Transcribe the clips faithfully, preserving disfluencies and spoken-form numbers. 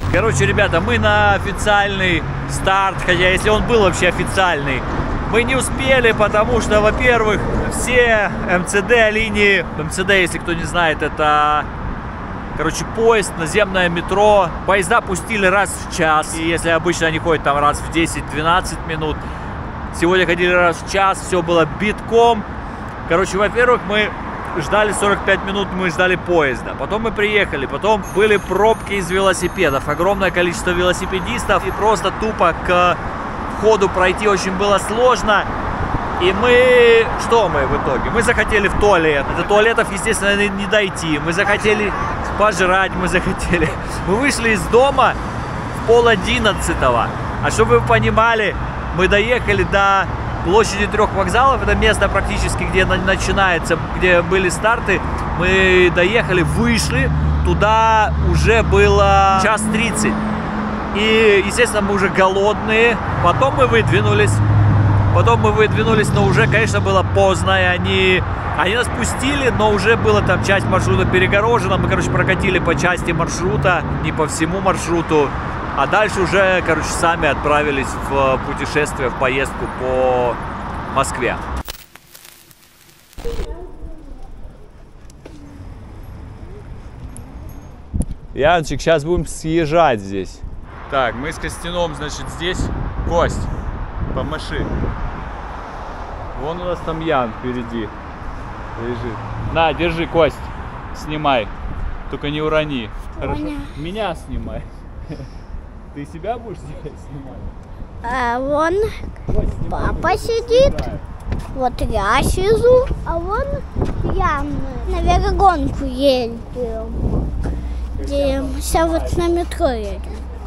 Короче, ребята, мы на официальный старт, хотя если он был вообще официальный, мы не успели, потому что, во-первых, все эм цэ дэ линии, эм цэ дэ, если кто не знает, это, короче, поезд, наземное метро, поезда пустили раз в час, и если обычно они ходят там раз в десять-двенадцать минут, сегодня ходили раз в час, все было битком. Короче, во-первых, мы ждали сорок пять минут, мы ждали поезда. Потом мы приехали, потом были пробки из велосипедов. Огромное количество велосипедистов. И просто тупо к входу пройти очень было сложно. И мы... Что мы в итоге? Мы захотели в туалет. До туалетов, естественно, не дойти. Мы захотели пожрать, мы захотели... Мы вышли из дома в пол одиннадцатого. А чтобы вы понимали, мы доехали до... площади трех вокзалов, это место практически, где начинается, где были старты. Мы доехали, вышли, туда уже было час тридцать. И, естественно, мы уже голодные. Потом мы выдвинулись. Потом мы выдвинулись, но уже, конечно, было поздно. И они, они нас пустили, но уже была там часть маршрута перегорожена. Мы, короче, прокатили по части маршрута, не по всему маршруту. А дальше уже, короче, сами отправились в путешествие, в поездку по Москве. Янчик, сейчас будем съезжать здесь. Так, мы с Костяном, значит, здесь. Кость, помаши. Вон у нас там Ян впереди лежит. На, держи, Кость, снимай. Только не урони. Хорошо? Меня снимай. Ты себя будешь снимать? А вон папа сидит, вот я сижу, а вон я на велогонку едем. Сейчас вот на метро едем.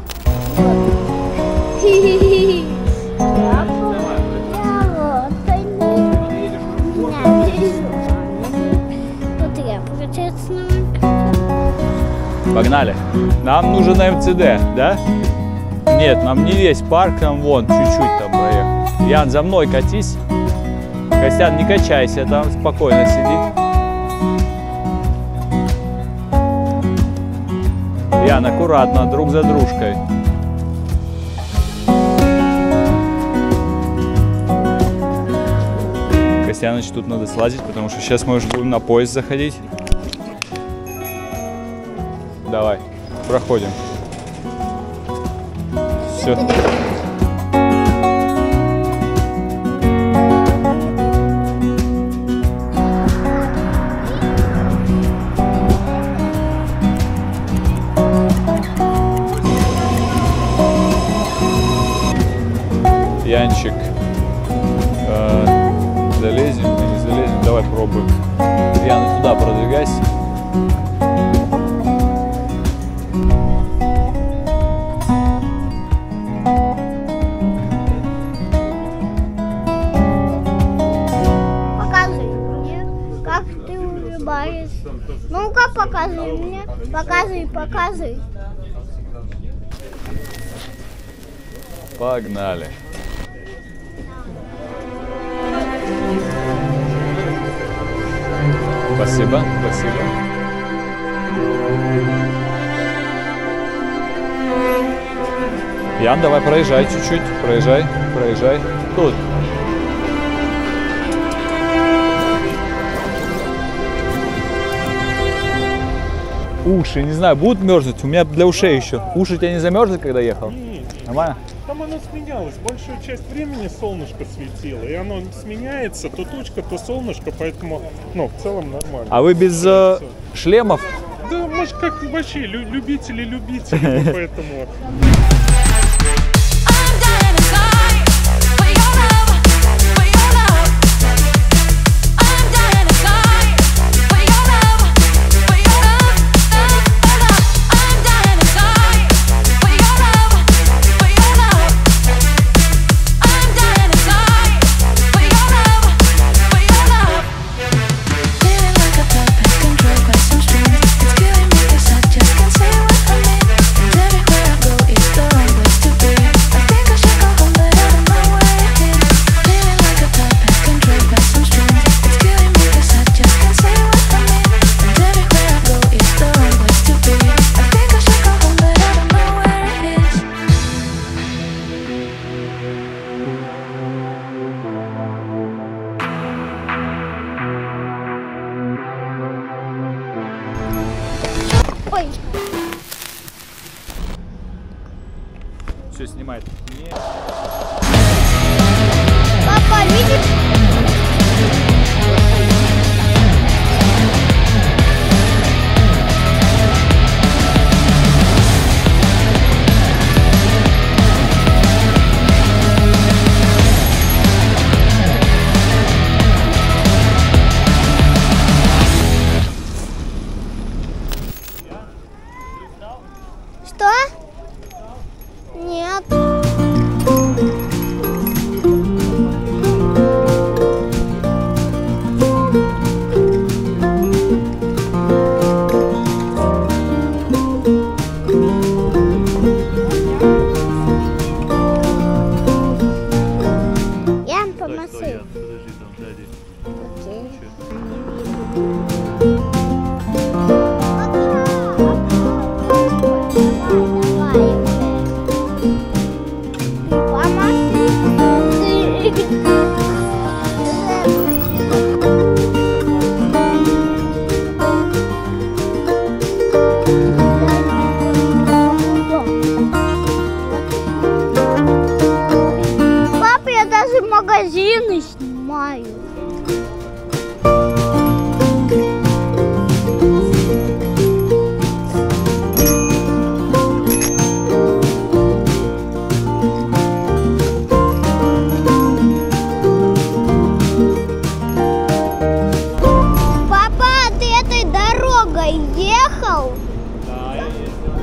Вот я, получается, погнали. Нам нужен эм цэ дэ, да? Нет, нам не весь парк, нам вон чуть-чуть там проехать. Ян, за мной катись. Костян, не качайся, там спокойно сиди. Ян, аккуратно, друг за дружкой. Костяныч, тут надо слазить, потому что сейчас мы уже будем на поезд заходить. Давай, проходим. Все. Янчик, э, залезем, не залезем, давай пробуем. Яна, туда продвигайся. Ну-ка, покажи мне. Покажи, покажи. Погнали. Спасибо, спасибо. Ян, давай проезжай чуть-чуть. Проезжай, проезжай. Тут. Уши, не знаю, будут мерзнуть? У меня для ушей еще. Уши у тебя не замерзли, когда ехал? Нет. Нормально? Там оно сменялось. Большую часть времени солнышко светило. И оно сменяется, то тучка, то солнышко. Поэтому, ну, в целом нормально. А вы без э, шлемов? Да, может, как вообще, лю любители-любители. Поэтому... Everywhere I go, it's the right way. Ой. Все снимает. Нет. Папа, видишь? Что? Нет. Ян, помассируй. Подожди, там сзади. Окей. Папа, я даже магазины снимаю. Папа, ты этой дорогой ехал? Да, я ездил.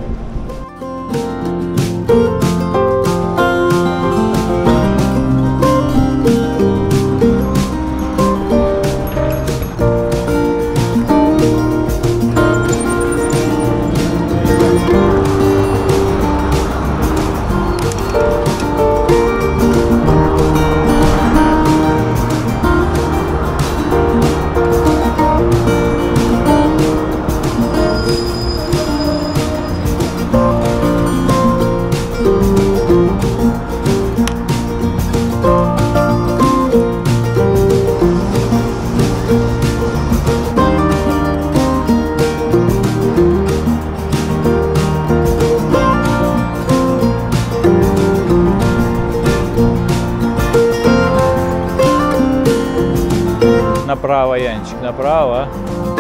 Направо, Янчик, направо.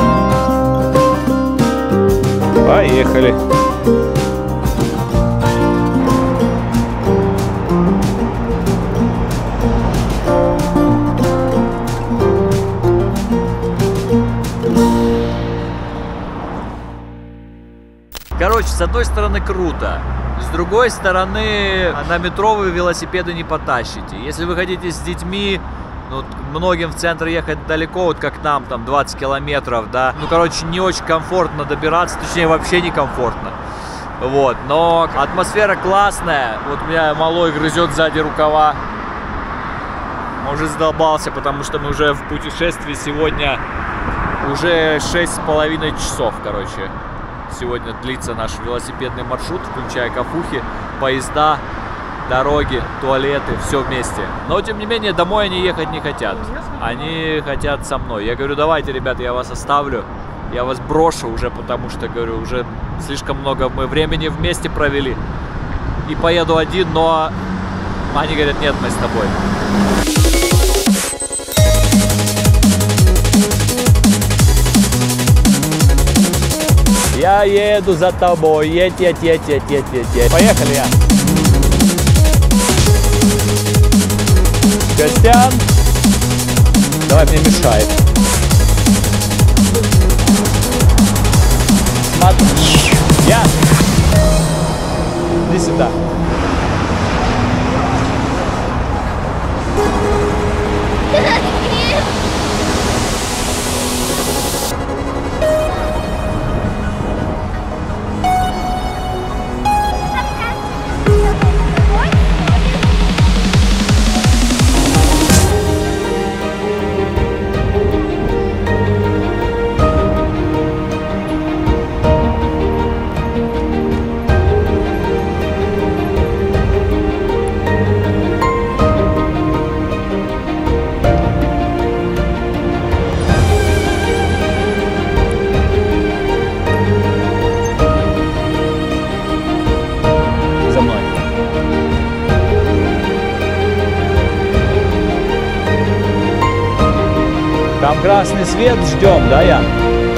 Поехали. Короче, с одной стороны круто, с другой стороны на метро вы велосипеды не потащите. Если вы хотите с детьми, ну, многим в центр ехать далеко, вот как нам, там двадцать километров, да. Ну, короче, не очень комфортно добираться, точнее, вообще не комфортно. Вот, но атмосфера классная. Вот у меня малой грызет сзади рукава. Он уже задолбался, потому что мы уже в путешествии сегодня уже шесть с половиной часов, короче. Сегодня длится наш велосипедный маршрут, включая кафухи, поезда, дороги, туалеты, все вместе. Но, тем не менее, домой они ехать не хотят. Они хотят со мной. Я говорю, давайте, ребята, я вас оставлю. Я вас брошу уже, потому что, говорю, уже слишком много мы времени вместе провели. И поеду один, но они говорят, нет, мы с тобой. Я еду за тобой. Едь, едь, едь, едь, едь, едь, едь. Поехали, я. Костян, давай, мне мешает. Смотри. Я. Иди сюда. Красный свет, ждем, да, Ян?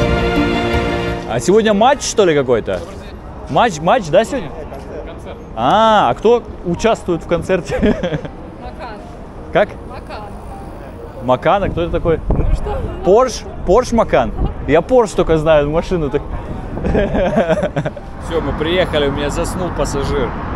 А сегодня матч, что ли, какой-то? Матч, матч, да, сегодня? Концерт. А, а кто участвует в концерте? Макан. Как? Макан. Макан, а кто это такой? Ну что? Порш? Порш Макан? Я Порш только знаю, машину так. Все, мы приехали, у меня заснул пассажир.